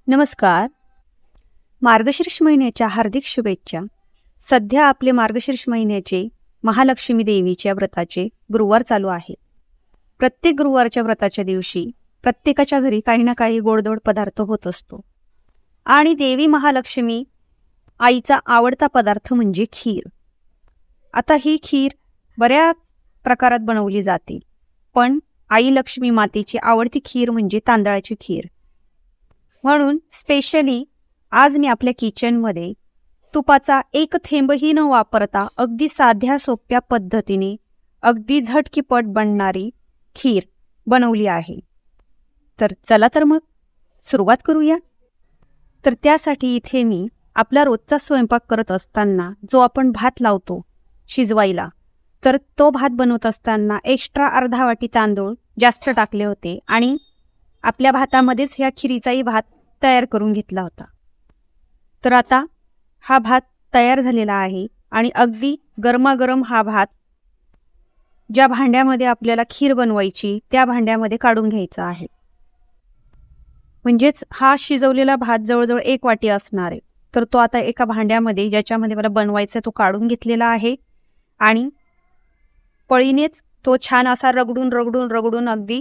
नमस्कार. मार्गशीर्ष महिन्याच्या हार्दिक शुभेच्छा. सध्या आपले मार्गशीर्ष महिन्याचे महालक्ष्मी देवीच्या व्रताचे गुरुवार चालू आहेत. प्रत्येक गुरुवारच्या व्रताच्या दिवशी प्रत्येकाच्या घरी काही ना काही गोडधोड पदार्थ होत असतो आणि देवी महालक्ष्मी आईचा आवडता पदार्थ म्हणजे खीर. आता ही खीर बऱ्याच प्रकारात बनवली जाते, पण आई लक्ष्मी मातेची आवडती खीर म्हणजे तांदळाची खीर. म्हणून स्पेशली आज मी आपल्या किचनमध्ये तुपाचा एक थेंबही न वापरता अगदी साध्या सोप्या पद्धतीने अगदी झटकीपट बनणारी खीर बनवली आहे. तर चला तर मग सुरुवात करूया. तर त्यासाठी इथे मी आपला रोजचा स्वयंपाक करत असताना जो आपण भात लावतो शिजवायला, तर तो भात बनवत असताना एक्स्ट्रा अर्धा वाटी तांदूळ जास्त टाकले होते आणि आपल्या भातामध्येच ह्या खिरीचाही भात तयार करून घेतला होता. तर आता हा भात तयार झालेला आहे आणि अगदी गरमागरम हा भात ज्या भांड्यामध्ये आपल्याला खीर बनवायची त्या भांड्यामध्ये काढून घ्यायचा आहे. म्हणजेच हा शिजवलेला भात जवळजवळ 1 वाटी असणार आहे. तर तो आता एका भांड्यामध्ये ज्याच्यामध्ये मला बनवायचा तो काढून घेतलेला आहे आणि पळीनेच तो छान असा रगडून रगडून रगडून अगदी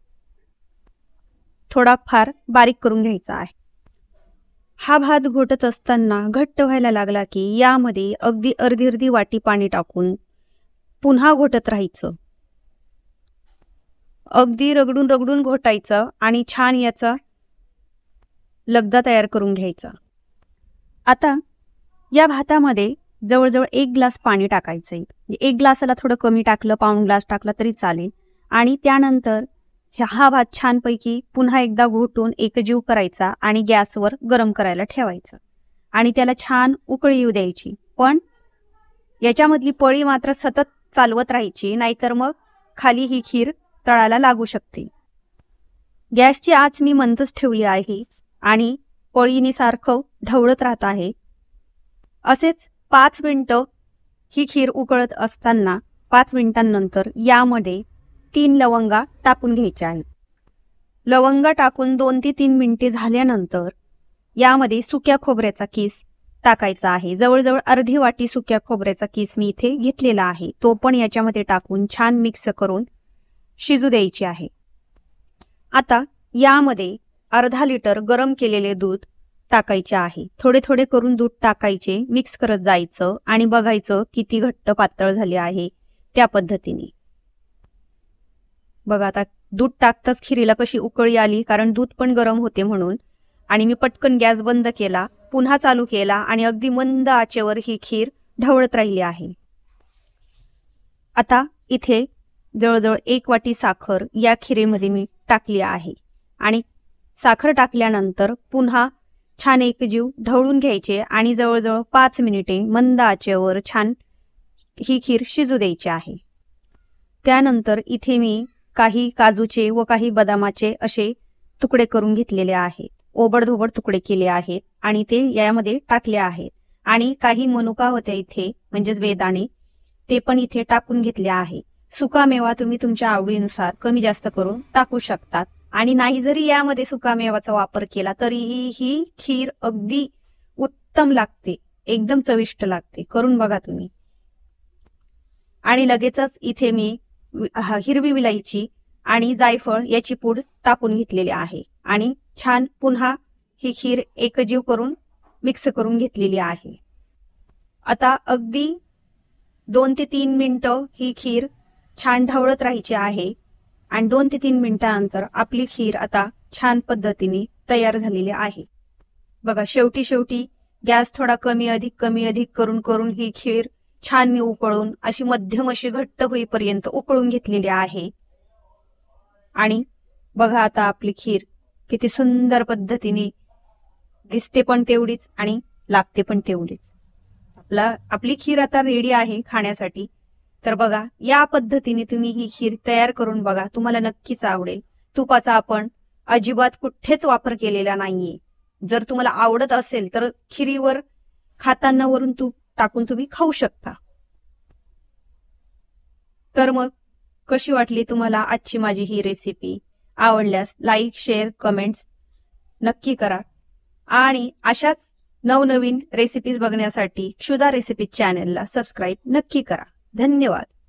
थोडाफार बारीक करून घ्यायचा आहे. हा भात घोटत असताना घट्ट व्हायला लागला की यामध्ये अगदी अर्धी वाटी पाणी टाकून पुन्हा घोटत राहायचं. अगदी रगडून रगडून घोटायचं आणि छान याचा लगदा तयार करून घ्यायचा. आता या भातामध्ये जवळजवळ 1 ग्लास पाणी टाकायचं आहे. 1 ग्लासाला थोडं कमी टाकलं, पाऊण ग्लास टाकला तरी चालेल. आणि त्यानंतर हा भात छानपैकी पुन्हा एकदा घोटून एकजीव करायचा आणि गॅसवर गरम करायला ठेवायचा आणि त्याला छान उकळी येऊ द्यायची. पण याच्यामधली पळी मात्र सतत चालवत राहायची, नाहीतर मग खाली ही खीर तळाला लागू शकते. गॅसची आच मी मंदच ठेवली आहे आणि पळीने सारखं ढवळत राहत आहे. असेच 5 मिनिटं ही खीर उकळत असताना 5 मिनिटांनंतर यामध्ये 3 लवंगा टाकून घ्यायच्या आहेत. लवंगा टाकून 2 ते 3 मिनिटे झाल्यानंतर यामध्ये सुक्या खोबऱ्याचा किस टाकायचा आहे. जवळजवळ अर्धी वाटी सुक्या खोबऱ्याचा किस मी इथे घेतलेला आहे. तो पण याच्यामध्ये टाकून छान मिक्स करून शिजू द्यायची आहे. आता यामध्ये अर्धा लिटर गरम केलेले दूध टाकायचे आहे. थोडे थोडे करून दूध टाकायचे, मिक्स करत जायचं आणि बघायचं किती घट्ट पातळ झाले आहे त्या पद्धतीने. बघा आता दूध टाकताच खिरीला कशी उकळी आली, कारण दूध पण गरम होते म्हणून. आणि मी पटकन गॅस बंद केला, पुन्हा चालू केला आणि अगदी मंद आचेवर ही खीर ढवळत राहिली आहे. आता इथे जवळजवळ 1 वाटी साखर या खिरीमध्ये मी टाकली आहे आणि साखर टाकल्यानंतर पुन्हा छान एकजीव ढवळून घ्यायचे आणि जवळजवळ 5 मिनिटे मंद आचेवर छान ही खीर शिजू द्यायची आहे. त्यानंतर इथे मी काही काजूचे व काही बदामाचे असे तुकडे करून घेतलेले आहेत. ओबडधोबड तुकडे केले आहेत आणि ते यामध्ये टाकले आहेत. आणि काही मनुका होते इथे, म्हणजेच बेदाणे, ते पण इथे टाकून घेतले आहे. सुकामेवा तुम्ही तुमच्या आवडीनुसार कमी जास्त करून टाकू शकतात. आणि नाही जरी यामध्ये सुकामेवाचा वापर केला तरीही ही खीर अगदी उत्तम लागते, एकदम चविष्ट लागते. करून बघा तुम्ही. आणि लगेचच इथे मी हिरवी विलायची आणि जायफळ याची पूड टाकून घेतलेली आहे आणि छान पुन्हा ही खीर एकजीव करून मिक्स करून घेतलेली आहे. आता अगदी 2 ते 3 मिनिटं ही खीर छान ढवळत राहायची आहे आणि 2 ते 3 मिनिटांनंतर आपली खीर आता छान पद्धतीने तयार झालेली आहे. बघा शेवटी गॅस थोडा कमी अधिक करून करून ही खीर छान मी उकळून अशी मध्यम अशी घट्ट होईपर्यंत उकळून घेतलेली आहे. आणि बघा आता आपली खीर किती सुंदर पद्धतीने दिसते पण तेवढीच आणि लागते पण तेवढीच. आपली खीर आता रेडी आहे खाण्यासाठी. तर बघा या पद्धतीने तुम्ही ही खीर तयार करून बघा, तुम्हाला नक्कीच आवडेल. तुपाचा आपण अजिबात कुठेच वापर केलेला नाहीये. जर तुम्हाला आवडत असेल तर खिरीवर खाताना वरून तूप टाकून तुम्ही खाऊ शकता. तर मग कशी वाटली तुम्हाला आजची माझी ही रेसिपी? आवडल्यास लाईक, शेअर, कमेंट्स नक्की करा. आणि अशाच नवनवीन रेसिपीज बघण्यासाठी क्षुधा रेसिपीज चॅनलला सबस्क्राईब नक्की करा. धन्यवाद.